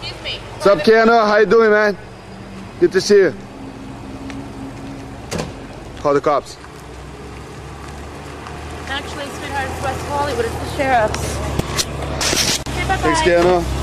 Excuse me. What's up, Keanu? How you doing, man? Good to see you. Call the cops. Actually, sweetheart, it's West Hollywood. It's the sheriff's. Okay, bye-bye. Thanks, Keanu.